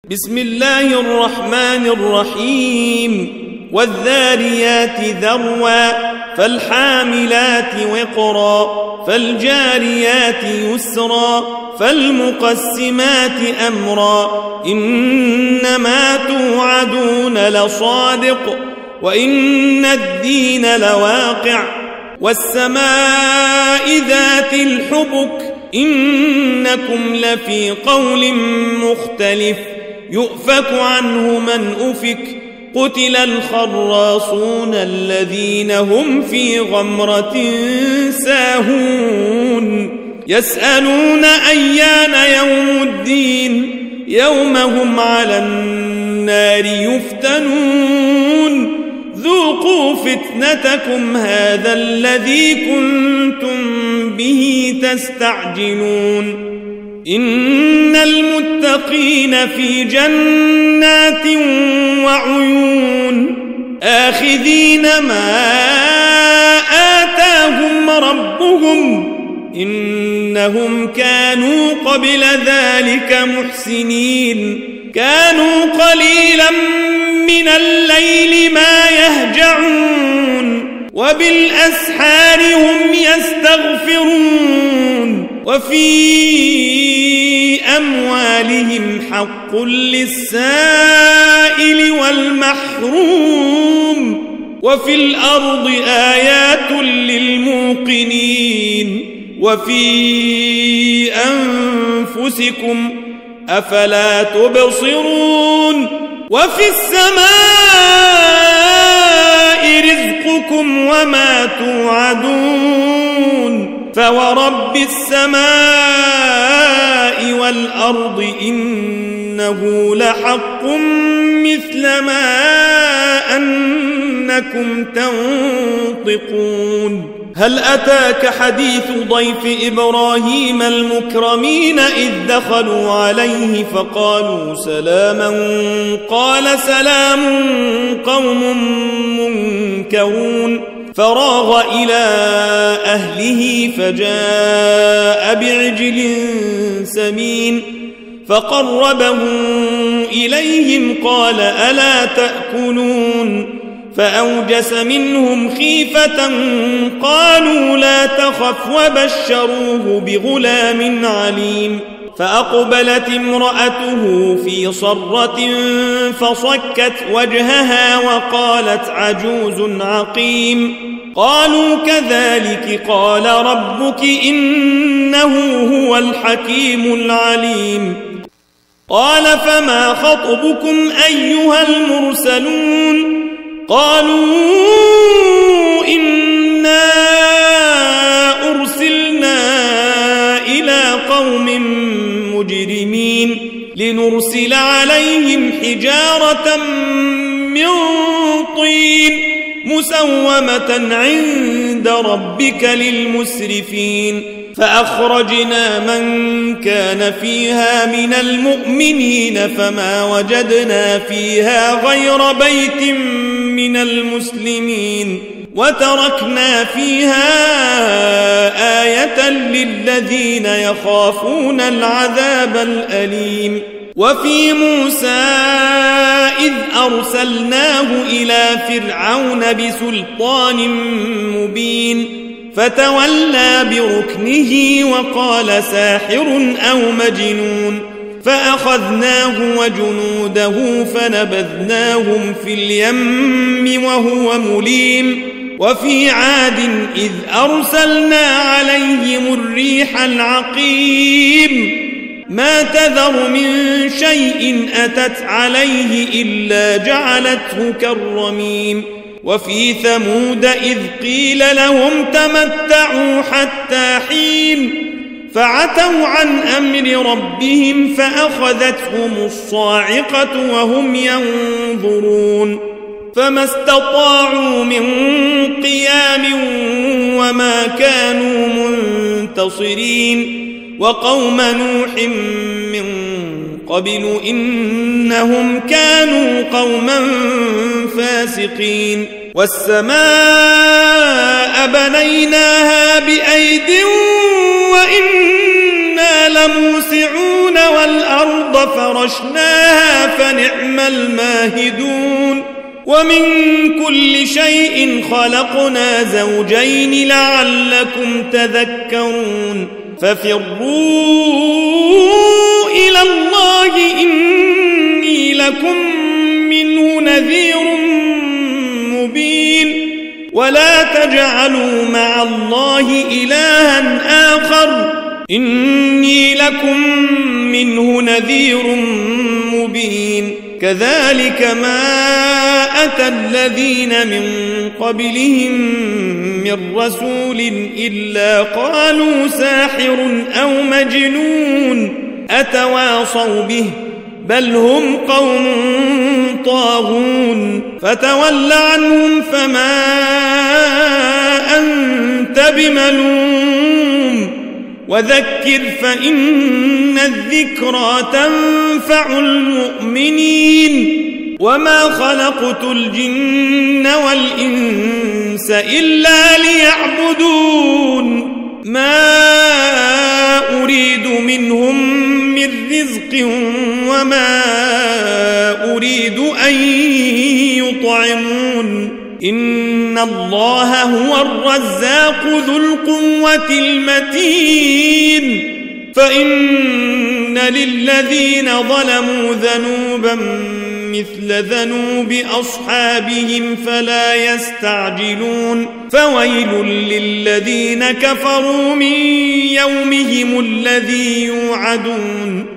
بسم الله الرحمن الرحيم والذاريات ذروا فالحاملات وقرا فالجاريات يسرا فالمقسمات أمرا إنما توعدون لصادق وإن الدين لواقع والسماء ذات الحبك إنكم لفي قول مختلف يؤفك عنه من أفك قتل الخراصون الذين هم في غمرة ساهون يسألون أيان يوم الدين يوم هم على النار يفتنون ذوقوا فتنتكم هذا الذي كنتم به تستعجلون إن المتقين في جنات وعيون آخذين ما آتاهم ربهم إنهم كانوا قبل ذلك محسنين كانوا قليلا من الليل ما يهجعون وبالأسحار هم يستغفرون وفي أموالهم حق للسائل والمحروم وفي الأرض آيات للموقنين وفي أنفسكم أفلا تبصرون وفي السماء رزقكم وما توعدون فورب السماء والأرض إنه لحق مثل ما أنكم تنطقون هل أتاك حديث ضيف إبراهيم المكرمين إذ دخلوا عليه فقالوا سلاما قال سلام قوم منكرون فراغ إلى أهله فجاء بعجل سمين فقربه إليهم قال ألا تأكلون فأوجس منهم خيفة قالوا لا تخف وبشروه بغلام عليم فأقبلت امرأته في صرة فصكت وجهها وقالت عجوز عقيم قالوا كذلك قال ربك إنه هو الحكيم العليم قال فما خطبكم أيها المرسلون قالوا إنا أرسلنا إلى قوم مجرمين لنرسل عليهم حجارة من طين مسومة عند ربك للمسرفين فأخرجنا من كان فيها من المؤمنين فما وجدنا فيها غير بيت من المسلمين وتركنا فيها آية للذين يخافون العذاب الأليم وفي موسى إذ أرسلناه إلى فرعون بسلطان مبين فتولى بركنه وقال ساحر أو مجنون فأخذناه وجنوده فنبذناهم في اليم وهو مليم وفي عاد إذ أرسلنا عليهم الريح العقيم ما تذر من شيء أتت عليه إلا جعلته كالرميم وفي ثمود إذ قيل لهم تمتعوا حتى حين فعتوا عن أمر ربهم فأخذتهم الصاعقة وهم ينظرون فما استطاعوا من قيام وما كانوا منتصرين وقوم نوح من قبل إنهم كانوا قوما فاسقين والسماء بنيناها بأيد وإنا لموسعون والأرض والأرض فرشناها فنعم الماهدون ومن كل شيء خلقنا زوجين لعلكم تذكرون ففروا إلى الله إني لكم منه نذير مبين ولا تجعلوا مع الله إلها آخر إني لكم منه نذير مبين كذلك ما أتى الذين من قبلهم من رسول إلا قالوا ساحر أو مجنون أتواصوا به بل هم قوم طاغون فتول عنهم فما أنت بملوم وذكر فإن الذكرى تنفع المؤمنين وما خلقت الجن والإنس إلا ليعبدون ما أريد منهم من رزق وما أريد أن يطعمون إن الله هو الرزاق ذو القوة المتين فإن للذين ظلموا ذنوبا مثل ذنوب أصحابهم فلا يستعجلون فويل للذين كفروا من يومهم الذي يوعدون